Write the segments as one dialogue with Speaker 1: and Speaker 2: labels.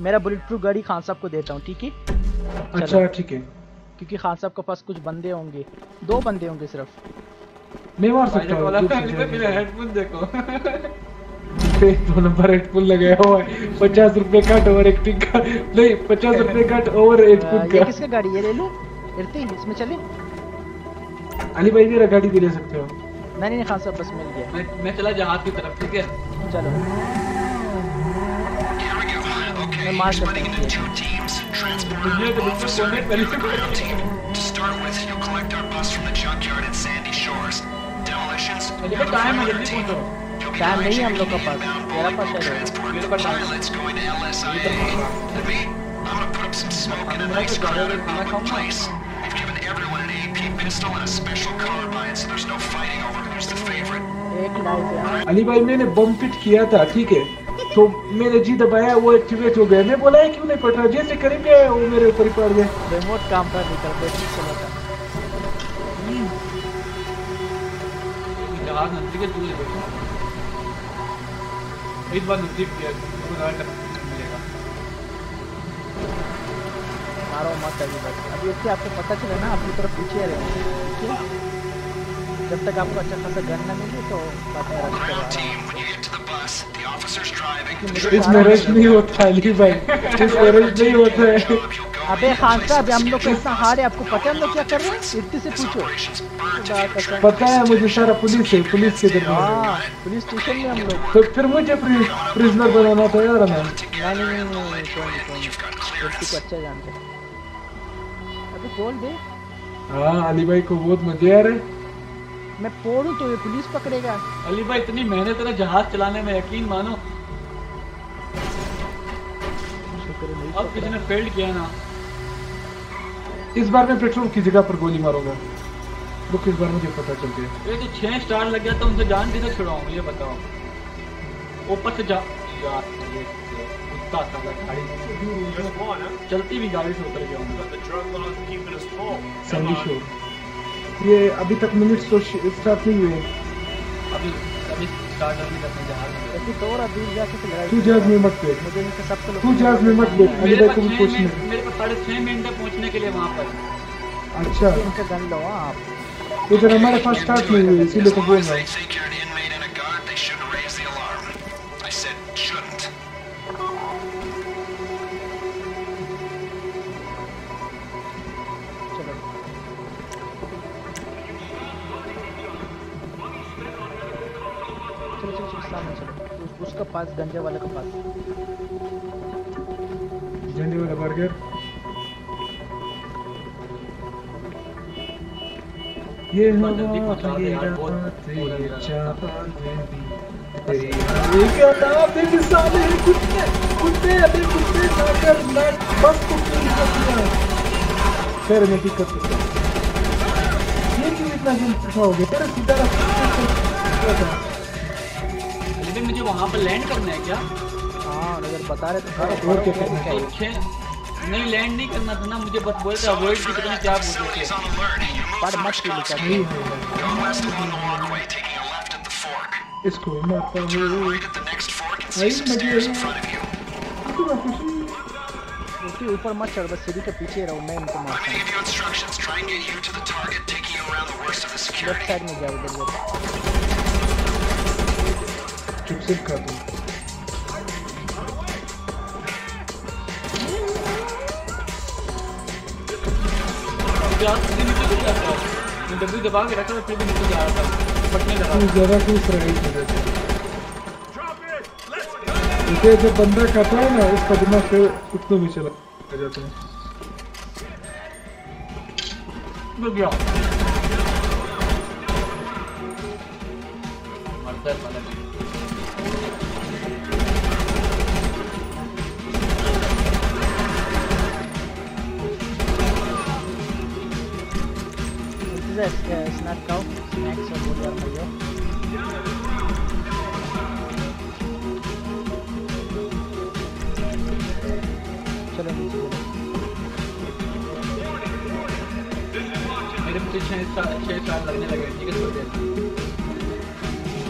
Speaker 1: मेरा bullet proof गाड़ी खान साहब को देता हूँ, ठीक है?
Speaker 2: अच्छा ठीक है,
Speaker 1: क्योंकि खान साहब के पास कुछ बंदे होंगे, 2 बंदे होंगे सिर्फ।
Speaker 2: मैं मार सकता हूँ।
Speaker 3: मेरा हेडफोन देखो।
Speaker 2: 2 नंबर हेडफोन लगाया हुआ है, 50 रुपए कट ओवर एक्टिंग का, नहीं 50 रुपए कट ओवर हेडफोन का।
Speaker 1: ये किसका गाड़ी है? ले लो इरती, इसमें चले।
Speaker 2: अली भाई मेरा गाड़ी भी ले सकते हो।
Speaker 1: नहीं खान साहब बस मिल गया।
Speaker 3: मैं चला जहाज की तरफ, ठीक है?
Speaker 1: चलो मैं मार सकता हूँ। टाइम नहीं है हम लोग का पास, मेरा पास है।
Speaker 3: मेरे पास
Speaker 2: अली भाई मैंने बम पिट किया था, ठीक है? तो मैंने जी दबाया, वो एक्टिवेट हो गया। मैं बोला है क्यों नहीं पड़ रहा, जैसे करेंगे वो मेरे ऊपर ही पड़ गया।
Speaker 1: रिमोट काम पर नहीं कर बैटरी चला था।
Speaker 3: जहाज नजदीक है, तू ले बैठा इस बार नजदीक किया मिलेगा।
Speaker 1: मारो मत अभी बस, अभी इससे आपको पता चला ना, अपनी तरफ पीछे रहे। जब तक आपको अच्छा खासा गन ना मिले तो बात में रश करो।
Speaker 2: इसमें रश नहीं होता अली भाई, इसमें रश नहीं होता है।
Speaker 1: अबे खान साहब हम लोग कैसा हार है, आपको पता है हम लोग क्या कर रहे हैं? इर्ती से पूछो।
Speaker 2: पता है मुझे सारा, पुलिस है, पुलिस के दरबार।
Speaker 1: हाँ पुलिस स्टेशन में हम लोग।
Speaker 2: तो फिर मुझे प्रिजनर बनाना था यार। नहीं
Speaker 1: इर्ती को अच्छा जानते हैं। अभी बोल दे।
Speaker 2: हाँ अली भाई को बहुत मजे आ रहे।
Speaker 1: मैं पोड़ूं तो ये पुलिस पकड़ेगा।
Speaker 3: अली भाई इतनी मेहनत है जहाज चलाने में, यकीन मानो। अब किसी ने फेल्ड किया ना।
Speaker 2: इस बार मैं पेट्रोल की जगह पर गोली मारूंगा। रुक, इस बार मुझे पता चल गया।
Speaker 3: ये तो 6 स्टार लग गया तो उनसे जान कैसे छुड़ाऊं, ये बताओ। ऊपर से जा यार, ये कुत्ता साला गाड़ी चलती भी गाड़ी से उतर गया हूं।
Speaker 2: Sandy show. ये अभी तक मिनट्स तो स्टार्ट नहीं हुए।
Speaker 3: अभी स्टार्ट नहीं करने जहाज में।
Speaker 1: ऐसी तो और दूर जाके तो लड़ाई।
Speaker 2: तू जहाज में मत बैठ,
Speaker 1: मुझे इनके सब तो
Speaker 2: तू जहाज में मत बैठ। अली भाई को भी पूछना।
Speaker 3: मेरे पास 6.5 मिनट है पहुंचने के लिए वहां पर।
Speaker 2: अच्छा
Speaker 1: इनका गन लो आप।
Speaker 2: इधर हमारे पास स्टार्ट नहीं हुई, इसीलिए तो बोल रहा हूँ।
Speaker 1: उसका पास गंजे वाले का पास,
Speaker 2: झंडे वाला बर्गर। ये क्या नाम है साले कुत्ते कुत्ते, अबे कुत्ते नाकर नाक बस कुत्ते निकल। खैर मैं ठीक कर सकता हूँ। ये क्यों इतना जल्द हो गया तेरा सीधा रास्ता?
Speaker 3: लेकिन मुझे वहाँ पर लैंड करना है क्या?
Speaker 1: हाँ अगर बता रहे तो
Speaker 2: और क्या करना है?
Speaker 3: नहीं लैंड नहीं करना था ना, मुझे बस बोल रहे अवॉइड की तरह क्या बोलते थे।
Speaker 1: पर मत की लिखा
Speaker 2: नहीं इसको मारता हूँ।
Speaker 1: उसके ऊपर मत चढ़, बस सीढ़ी के पीछे रहो, मैं इनको मारता हूँ। लेफ्ट साइड में जाओ इधर।
Speaker 2: चुप कर दो।
Speaker 3: डब्बू दबा के रखा था फिर भी नीचे जा रहा था, फटने लगा।
Speaker 2: ज़्यादा खुश रही इसे जब बंदा खाता है ना, उसका दिमाग से कुत्तों भी चला जाता है।
Speaker 3: रुक गया मरता है साला।
Speaker 1: स्नैक खाओ, स्नैक्स और बोल यार खाइयो। चलो
Speaker 3: मेरे मुझे 6 साल लगने लगे, ठीक है? थोड़ी देर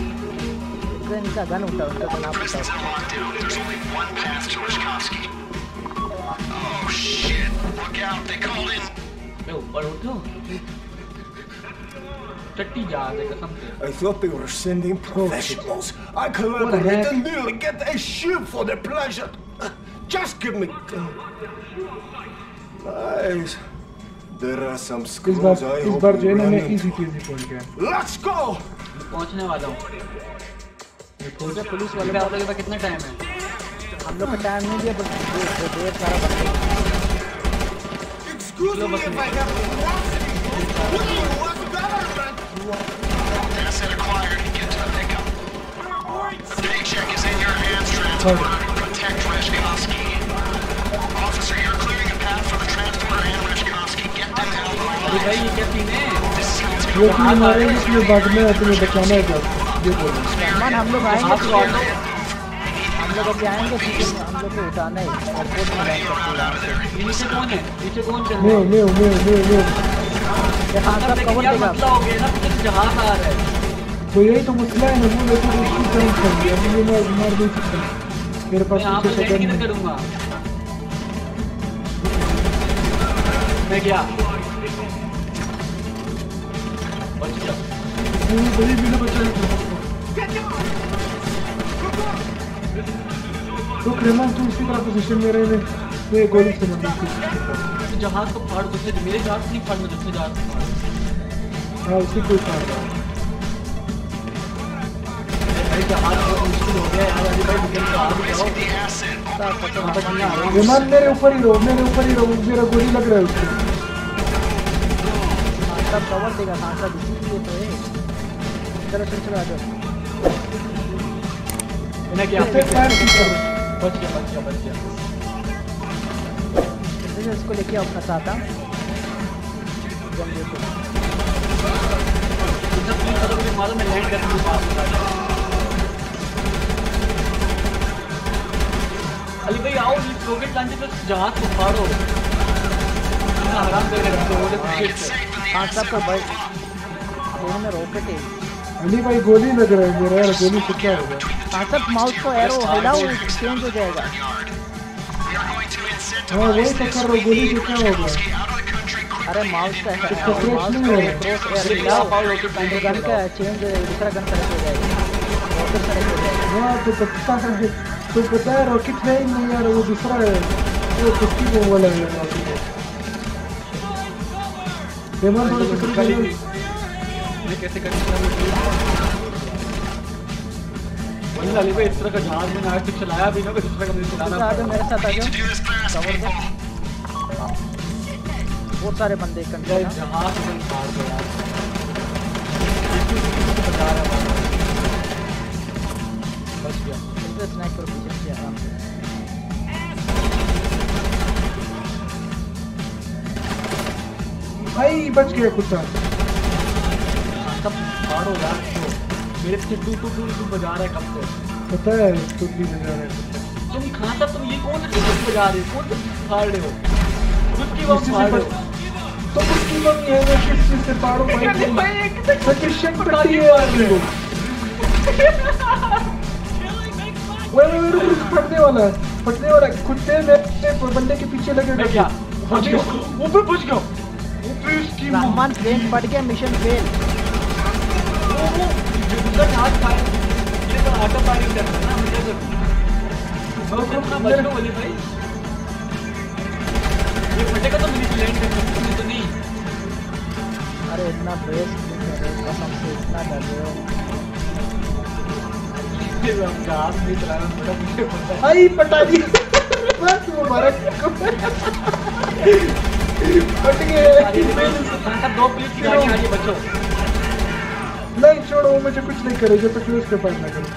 Speaker 1: इनका गन उठा, उनका गन आप उठाओ।
Speaker 3: और उठो टट्टी जा दे कसम से।
Speaker 4: I thought they were sending professionals. I collaborated and nearly get a ship for the pleasure. Just give me. Nice. There are some screws. I
Speaker 2: इस
Speaker 4: hope
Speaker 2: बार
Speaker 4: we
Speaker 2: जो है ना
Speaker 4: run
Speaker 2: मैं
Speaker 4: into.
Speaker 2: इजी चीज पहुंच गया।
Speaker 4: Let's go.
Speaker 3: पहुंचने वाला हूँ।
Speaker 1: पुलिस वाले
Speaker 3: आप लोगों के पास कितना टाइम है?
Speaker 1: हम लोग का टाइम नहीं दिया, बस देर सारा बंदे।
Speaker 4: Excuse me if I have a curiosity. What do you want, government?
Speaker 5: Asset acquired. Get to the pickup. The paycheck is in your hands, transporter. Protect Reshkovsky. Officer, you're clearing a path for the transporter and Reshkovsky. Get them held
Speaker 3: अरे
Speaker 5: alive.
Speaker 3: भाई ये क्या scene है?
Speaker 5: This is how it's
Speaker 2: ये तुम्हें मारेंगे इसलिए बाद में तुम्हें बचाना है क्या? ये बोलो।
Speaker 1: रहमान हम लोग आएंगे,
Speaker 3: आप तो आ जाओ।
Speaker 1: हम लोग अभी आएंगे, सीधे हम लोग को उठाना है एयरपोर्ट में लैंड करते हैं यहाँ से।
Speaker 3: नीचे कौन है? नीचे कौन चल रहा
Speaker 2: मैं
Speaker 3: है?
Speaker 1: ये खान साहब कवर
Speaker 3: क्या
Speaker 1: देगा।
Speaker 3: मसला हो गया ना? कुछ जहाज आ रहा है।
Speaker 2: तो यही तो मसला है ना, वो देखो उसको जंप कर दिया, मुझे मार दे सकता है। मेरे पास
Speaker 3: मैं यहाँ पे
Speaker 2: पीछे से
Speaker 3: लैंड
Speaker 2: गन
Speaker 3: किधर
Speaker 2: है।
Speaker 3: करूँगा? मैं क्या? बच गया।
Speaker 2: बड़ी बिना बचा लेता हूँ। तो रहमान तू इसी तरह पोजीशन में रहे, मैं गोली से मार दी।
Speaker 3: तो जहाज को फाड़ दूसरे, मेरे जहाज नहीं फाड़ना, दूसरे जहाज को फाड़।
Speaker 2: हाँ उसी को फाड़ रहा।
Speaker 3: भाई जहाज बहुत मुश्किल हो गया है यार, अभी भाई निकल के आ भी जाओ।
Speaker 5: the asset.
Speaker 3: समझ नहीं आ रहा।
Speaker 2: रहमान मेरे ऊपर ही रहो, मेरा गोली लग रहा है उसको।
Speaker 1: खान साहब कवर देगा, खान साहब इसीलिए तो है। चलो चलो चलो आ जाओ।
Speaker 3: मैंने क्या?
Speaker 2: फायर की करो।
Speaker 3: बच गया बच गया बच गया।
Speaker 1: जैसे इसको लेके आओ अपना साथ।
Speaker 3: इतना प्लीज करो, मुझे मालूम है लैंड करने के बाद बता दो। अली भाई आओ, ये रॉकेट लॉन्चर पे जहाज को फाड़ो। इतना आराम करके रखो, वो लोग पीछे से।
Speaker 1: खान साहब का भाई दोनों में रॉकेट है।
Speaker 2: अली भाई गोली लग रहा है मेरा यार, गोली से क्या होगा?
Speaker 1: खान साहब माउस को एरो हिलाओ, चेंज हो जाएगा।
Speaker 2: हाँ वही तो कर रहा हूँ, गोली से क्या होगा?
Speaker 1: अरे माउस का
Speaker 2: फ्रेश
Speaker 1: माउस
Speaker 2: नहीं
Speaker 1: को
Speaker 2: होगा।
Speaker 1: क्रॉस एयर हिलाओ, गन का चेंज दूसरा गन सेलेक्ट हो जाएगा, रॉकेट सेलेक्ट हो जाएगा।
Speaker 2: हाँ तो पता है रॉकेट है ही नहीं यार, वो दूसरा है, वो कुश्ती को वाला है यार। रहमान थोड़ा सा कर दो।
Speaker 3: मैं कैसे कर सकता हूँ? वही अली भाई इस तरह का जहाज मैंने आज तक चलाया भी ना, इस तरह का मुझे चलाना
Speaker 1: आ जाओ मेरे साथ, आ जाओ कवर दो। बहुत सारे बंदे
Speaker 3: पड़ेगा।
Speaker 1: कंट्रोल
Speaker 3: जहाज में फाड़ दो यार। बता रहा हूँ। बच गया।
Speaker 1: स्नाइपर पीछे से आराम से।
Speaker 2: भाई बच गया कुत्ता।
Speaker 3: सब फाड़ो यार इसको। मेरे पीछे टू टू टू टू बजा रहा है कब से।
Speaker 2: पता है तू भी बजा रहा है।
Speaker 3: तुम खान साहब तुम ये कौन सा टिकट बजा रहे हो? कौन सा फाड़ रहे हो? उसकी बम फाड़ रहे हो।
Speaker 2: तो उसकी मम्मी है वो किस चीज से पाड़ो भाई? सचिन पट्टी है यार वो। वो फटने वाला है, फटने वाला है। कुत्ते ने बंदे के पीछे लगे।
Speaker 3: मैं क्या? ऊपर पहुंच गया। ऊपर उसकी
Speaker 1: रहमान प्लेन फट गया, मिशन फेल।
Speaker 3: दूसरा जहाज फायर, ये तो ऑटो फायरिंग करता है ना, मुझे तो अपना बचो वाली भाई। ये फटेगा तो मेरी लैंड कर सकती है तो नहीं।
Speaker 1: अरे इतना बेस्ट कसम से, इतना डर रहे हो।
Speaker 3: ये जहाज नहीं चलाना बड़ा मुझे पता है।
Speaker 2: आई पटा दी बस मुबारक फट गए।
Speaker 3: दो पुलिस की गाड़ी आ रही है, बचो।
Speaker 2: नहीं छोड़ो, वो मुझे कुछ नहीं करे जब तक उसके पास ना करो।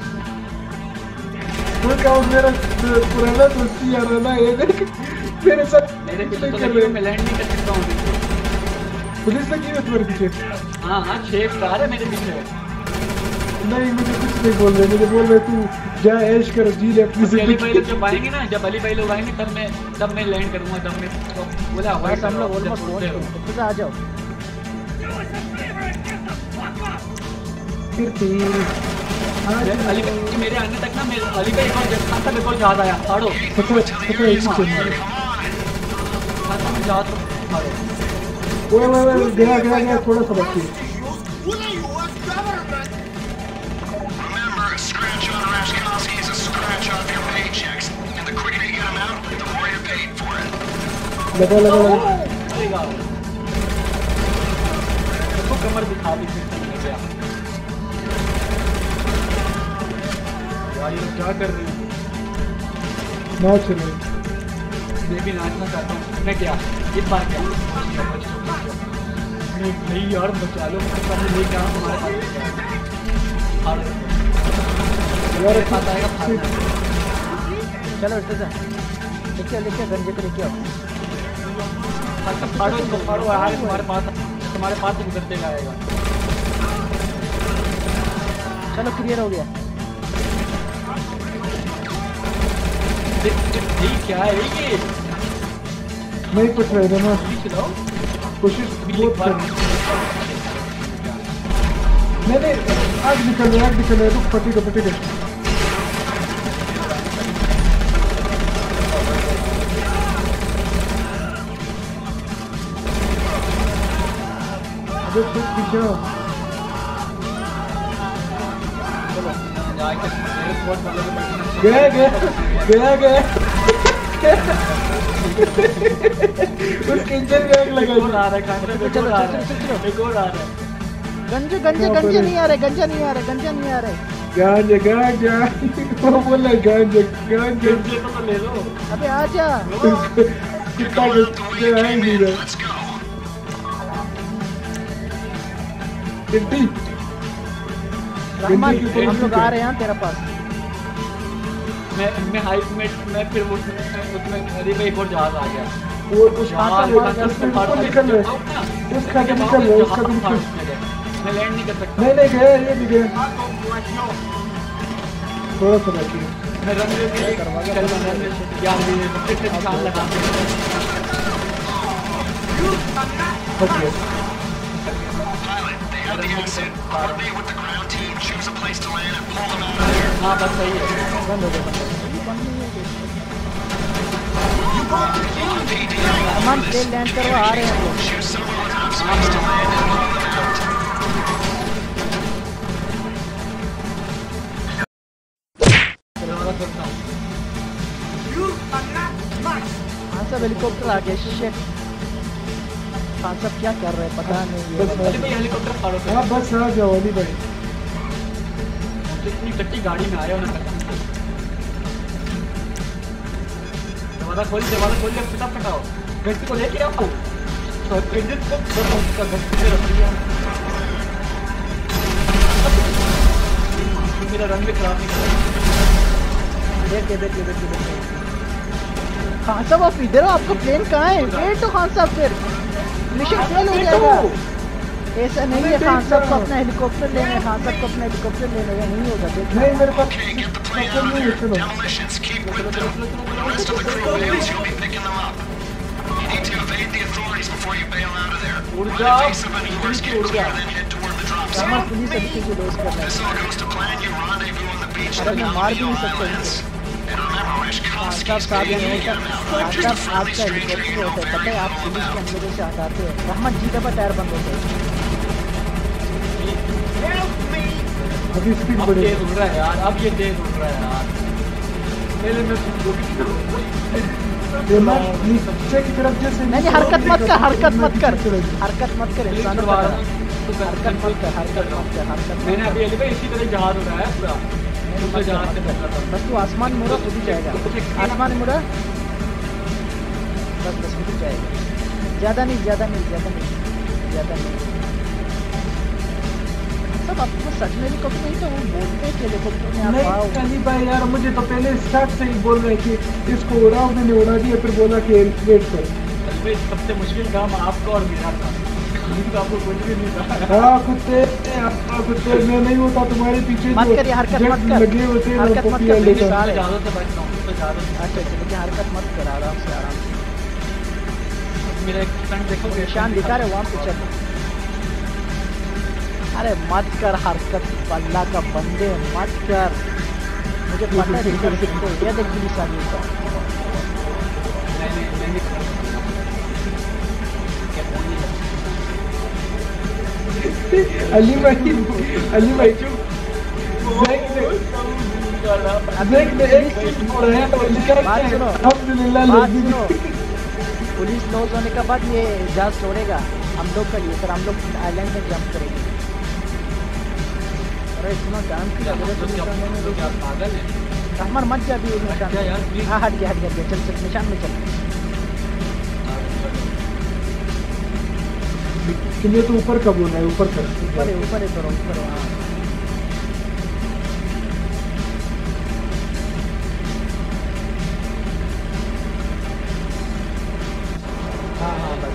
Speaker 2: तो क्या मेरा पुराना दोस्ती यार ना ये देख मेरे साथ
Speaker 3: मेरे
Speaker 2: कुछ
Speaker 3: पीछे
Speaker 2: नहीं
Speaker 3: तो
Speaker 2: कर
Speaker 3: लगी
Speaker 2: रहे।
Speaker 3: मैं लैंड नहीं कर सकता हूँ।
Speaker 2: पुलिस लगी है तुम्हारे पीछे?
Speaker 3: हाँ हाँ 6 कार है मेरे पीछे।
Speaker 2: नहीं मुझे कुछ नहीं बोल रहे, मुझे बोल रहे तू जा ऐश कर, जी ले अपनी
Speaker 3: अभी अली भाई लोग
Speaker 2: जिंदगी।
Speaker 3: जब आएंगे ना, जब अली भाई लोग आएंगे तब मैं लैंड करूंगा, तब मैं तो बोला
Speaker 1: बस हम लोग ऑलमोस्ट पहुंच गए, खुद आ जाओ।
Speaker 2: फिर तीर
Speaker 3: अली भाई मेरे आने तक ना, मेरे अली भाई एक और खाता मेरे को जहाज आया, फाड़ो
Speaker 2: पता है इसके मारे।
Speaker 3: खाता में जहाज फाड़ो।
Speaker 2: ओए गया थोड़ा सा बच्ची।
Speaker 5: Remember, a scratch on Rashkovsky is a scratch off your paychecks. And the quicker you get them out, the more you're paid for it.
Speaker 2: लगा
Speaker 3: देखो कमर दिखा दी फिर क्या यार ये क्या कर रही है
Speaker 2: ना चले।
Speaker 3: मैं भी नाचना चाहता हूँ। मैं क्या इस बार क्या नहीं यार बचा लो ले क्या तुम्हारे पास
Speaker 2: यार
Speaker 3: साथ आएगा फाड़ना।
Speaker 1: चलो लेके गंजे को लेके आओ।
Speaker 3: फाड़ो इसको फाड़ो यार तुम्हारे पास से गुजरते आएगा।
Speaker 1: चलो क्लियर हो गया।
Speaker 3: क्या है ये
Speaker 2: नहीं कुछ रहे ना
Speaker 3: चलाओ
Speaker 2: कोशिश बहुत कर। नहीं आग निकल रहा है रुक फटी दो। अबे खुद पीछे गया उसके इंजन में आग लगा।
Speaker 3: आ रहा है
Speaker 1: चलो
Speaker 3: एक और आ रहा है।
Speaker 1: गंजे नहीं आ रहे गंजा नहीं आ रहे।
Speaker 2: गांजा वो बोल रहा गांजा
Speaker 3: गंजे तो ले लो।
Speaker 1: अबे आजा
Speaker 2: कितना गंजा है नहीं रहा।
Speaker 5: Let's go.
Speaker 2: टिड्डी
Speaker 1: रहमान हम लोग आ रहे हैं तेरे पास।
Speaker 3: मैं हाइट में मैं फिर उसमें नदी में एक और जहाज आ गया।
Speaker 2: वो उसका निकल रहा है उसका
Speaker 3: मैं लैंड नहीं कर सकता।
Speaker 2: नहीं गया ये भी गया थोड़ा सा बाकी।
Speaker 3: मैं रनवे पे यार फिर से निशान लगा
Speaker 2: okay.
Speaker 5: Pilot, they have the exit. Coordinate with the ground team. Choose a place to land and pull them out of there.
Speaker 3: हाँ बस सही है।
Speaker 1: बंद हो गया रहमान प्लेन लैंड करो आ रहे हैं हम लोग।
Speaker 5: Choose somewhere with enough space to land and pull them out.
Speaker 1: हाँ सब हेलीकॉप्टर आ गया। शिट हाँ सब क्या कर रहे हैं पता नहीं।
Speaker 3: अली भाई हेलीकॉप्टर फाड़ो।
Speaker 2: हाँ बस आ जाओ अली भाई।
Speaker 3: इतनी टट्टी गाड़ी में आया ना दरवाजा खोल दे फटाओ घंटी को लेके आओ। तो इंजन को उसका घंटी में रख दिया। मेरा रंग भी खराब नहीं कर।
Speaker 1: देख खान साहब आप इधर हो। आपका प्लेन कहाँ है? वेट तो खान साहब फिर मिशन फेल हो जाएगा। ऐसा नहीं है खान साहब को अपना हेलीकॉप्टर लेना है। खान साहब को अपना हेलीकॉप्टर लेना है नहीं होगा।
Speaker 2: नहीं मेरे पास
Speaker 5: Okay, get the plane out of there. Demolitions, keep with them. The rest of the crew bails, you'll be picking them up. You need to evade the authorities before you bail out of there. Run in face of any worst, get clear, then head toward the drop
Speaker 1: Rahman
Speaker 5: zone.
Speaker 1: Police अभी से loss कर रहा है।
Speaker 5: This all goes to plan. You rendezvous on the beach
Speaker 1: अरे
Speaker 5: in the
Speaker 1: मैं मार भी
Speaker 5: Navigo
Speaker 1: नहीं सकता
Speaker 5: Islands.
Speaker 1: इनको।
Speaker 5: And remember,
Speaker 1: खान
Speaker 5: Rashkovsky's
Speaker 1: साहब
Speaker 5: paying you to
Speaker 1: हमेशा
Speaker 5: get him out.
Speaker 1: Khan
Speaker 5: Just a
Speaker 1: साहब
Speaker 5: friendly
Speaker 1: आपका
Speaker 5: stranger
Speaker 1: हेलीकॉप्टर
Speaker 5: you
Speaker 1: होता है
Speaker 5: know
Speaker 1: पता है। आप पुलिस के अंदर से आते हैं। रहमान जी दफा टायर बंद होते हैं।
Speaker 2: अभी स्पीड
Speaker 3: अब
Speaker 2: बढ़ेगी।
Speaker 3: तेज उड़ रहा है यार। अब ये तेज उड़ रहा है यार। पहले मैं
Speaker 2: नीचे की तरफ जैसे
Speaker 1: नहीं हरकत मत कर इंसानों का हरकत।
Speaker 3: मैंने अभी अली भाई इसी तरह जहाज उड़ाया पूरा। दूसरे जहाज से बच रहा था।
Speaker 1: बस तू आसमान मुड़ा खुद ही जाएगा। आसमान मुड़ा बस खुद ही जाएगा। ज्यादा नहीं सब आपको सच में हेलीकॉप्टर नहीं तो वो बोलते हैं कि हेलीकॉप्टर में आप आओ।
Speaker 2: नहीं अली भाई यार मुझे तो पहले स्टार्ट से ही बोल रहे कि इसको उड़ाओ। मैंने उड़ा दिया फिर बोला कि वेट कर।
Speaker 3: अली भाई सबसे मुश्किल काम आपका और मेरा था। आपको कुछ भी नहीं था।
Speaker 2: हाँ कुत्ते मैं नहीं होता तुम्हारे पीछे
Speaker 1: मत कर ये हरकत मत कर।
Speaker 2: लगे होते हैं
Speaker 1: हरकत मत कर
Speaker 3: जहाजों से बचता हूँ तो जहाजों से।
Speaker 1: अच्छा लेकिन हरकत मत कर आराम से।
Speaker 3: मेरा एक फ्रेंड देखो
Speaker 1: निशान दिखा रहे वहाँ पीछे। अरे मत कर हरकत अल्लाह का बंदे मत कर। मुझे पता है कर सकते ये देख पुलिस आ गई।
Speaker 2: अली भाई देख ले एक चीज हो रहा है तो लिखा है अल्हम्दुलिल्लाह।
Speaker 1: पुलिस लॉस होने के बाद ये जहाज छोड़ेगा हम लोग का लिए, सर हम लोग आइलैंड में जंप करेंगे। अरे इतना काम किया
Speaker 3: पागल है
Speaker 1: हमार मत जा भी निशान। हाँ हट गया चल चल निशान में चल।
Speaker 2: किन्ने तो ऊपर का बोलना है, ऊपर कर
Speaker 1: ऊपर है तो ऊपर है। हाँ
Speaker 3: हाँ बस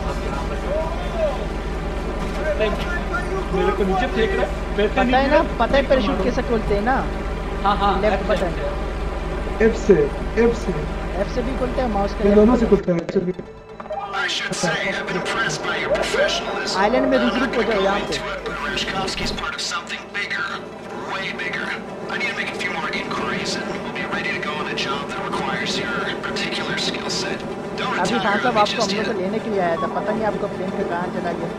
Speaker 3: मेरे को नीचे फेंक रहा है।
Speaker 1: पता है ना, पता है पैराशूट कैसे खोलते हैं ना?
Speaker 3: हाँ
Speaker 1: लेफ्ट बटन
Speaker 2: F से
Speaker 1: भी खोलते हैं, माउस का
Speaker 2: दोनों से खोलते हैं।
Speaker 5: I should say, I've been impressed by your professionalism.
Speaker 1: Island में रिजर्व हो जाओ यहाँ पे।
Speaker 5: But Reshkovsky's part of something bigger, way bigger. I need to make a few more inquiries and we'll be ready to go on a job that requires your particular skill set. Don't
Speaker 1: अभी
Speaker 5: retire
Speaker 1: साहब
Speaker 5: me
Speaker 1: आपको हम
Speaker 5: just
Speaker 1: लोग को
Speaker 5: yet.
Speaker 1: लेने के लिए आया था, पता नहीं आपका प्लेन का कहाँ चला गया।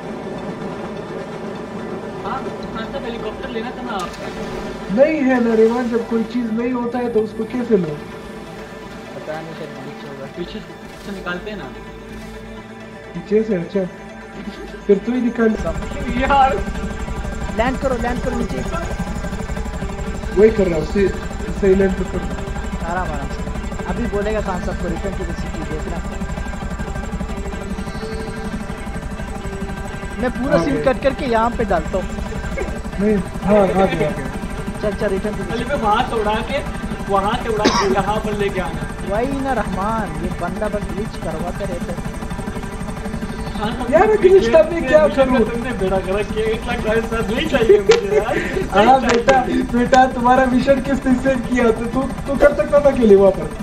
Speaker 3: हाँ हेलीकॉप्टर लेना था ना आपका।
Speaker 2: नहीं है ना रेवान, जब कोई चीज नहीं होता है तो उसको कैसे लो?
Speaker 1: पता नहीं शायद नीचे होगा।
Speaker 3: पीछे से निकालते हैं ना
Speaker 2: पीछे से। अच्छा फिर तू ही निकाल
Speaker 3: यार।
Speaker 1: लैंड करो नीचे।
Speaker 2: वही कर रहा हूँ, सही लैंड पे कर।
Speaker 1: आराम से अभी बोलेगा खान साहब को रिटर्न टू द सिटी, देखना। मैं पूरा सीन कट करके यहाँ पे डालता हूँ।
Speaker 2: नहीं हाँ आ गया।
Speaker 1: चल रिटर्न टू द
Speaker 3: पहले मैं वहाँ से उड़ा के यहाँ पर लेके आना।
Speaker 1: वही ना रहमान, ये बंदा बस ग्लिच करवाते रहते हैं।
Speaker 2: यार ग्लिच में क्या करूँ?
Speaker 3: तुमने बेड़ा गर्क किया, 1 लाख नहीं चाहिए मुझे यार।
Speaker 2: हाँ बेटा तुम्हारा मिशन किसने सेव किया? तो तू कर सकता था के लिए वहाँ पर।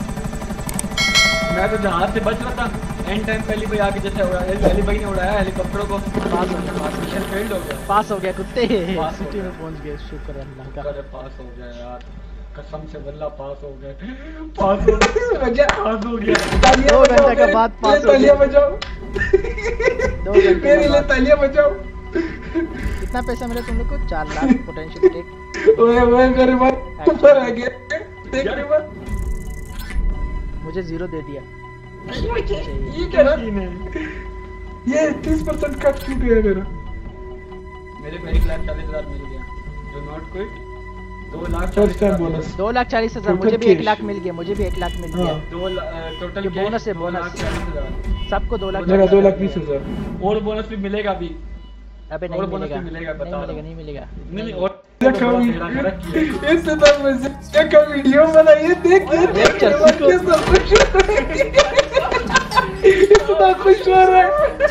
Speaker 3: मैं तो जहाज से बच रहा था, एंड टाइम पहली भाई आके जैसे पहली भाई ने उड़ाया हेलीकॉप्टर को, मिशन फेल्ड हो गया।
Speaker 1: पास हो गया कुत्ते, सिटी में पहुंच गए, शुक्र है अल्लाह का।
Speaker 3: अरे पास हो गया यार, कसम से वल्लाह पास हो गए। पास हो गया।
Speaker 1: 2 घंटे के बाद पास हो गया।
Speaker 2: तालियां बजाओ
Speaker 1: 2 घंटे
Speaker 2: मेरे लिए तालियां बजाओ।
Speaker 1: कितना पैसा मिला तुम लोग को? 4 लाख पोटेंशियल टेक।
Speaker 2: ओए मेरे बात ऊपर आ गया। देख रे बात
Speaker 1: मुझे 0 दे दिया।
Speaker 2: ये क्या सीन है? ये 30% कट क्यों गया मेरा?
Speaker 3: मेरे को 1,40,000 मिल गया। Do not quit.
Speaker 2: 2,40,000 बोनस।
Speaker 1: 2,40,000 मुझे भी 1 लाख मिल गया, मुझे भी 1 लाख मिल गया।
Speaker 3: टोटल
Speaker 1: बोनस है, बोनस
Speaker 3: 2,40,000
Speaker 1: सबको 2 लाख।
Speaker 2: मेरा 2,20,000
Speaker 3: और बोनस भी मिलेगा अभी।
Speaker 1: अबे नहीं मिलेगा,
Speaker 3: बता
Speaker 1: नहीं मिलेगा।
Speaker 3: नहीं और
Speaker 2: इतना मजे का वीडियो बनाइए, देख इतना खुश हो रहा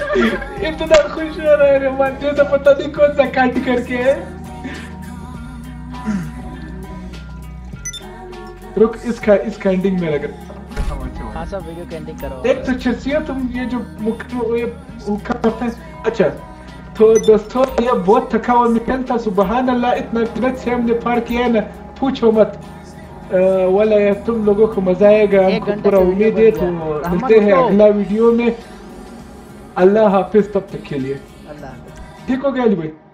Speaker 2: है रहमान, जो तो पता नहीं कौन सा काट करके है। रुक इसका एंडिंग में लगा।
Speaker 1: हाँ सब वीडियो का एंडिंग करो।
Speaker 2: एक तो चर्चिया तुम ये जो मुख्य ये करते हैं। अच्छा तो दोस्तों ये बहुत थका हुआ मिशन था, सुबहान अल्लाह इतना मेहनत से हमने पार किया ना, पूछो मत। वाला यार तुम लोगों को मजा आएगा, हमको पूरा उम्मीद है। तो मिलते हैं अगला वीडियो में। अल्लाह हाफिज, तब तक के लिए।
Speaker 1: अल्लाह हाफिज।
Speaker 2: ठीक हो गया अली भाई?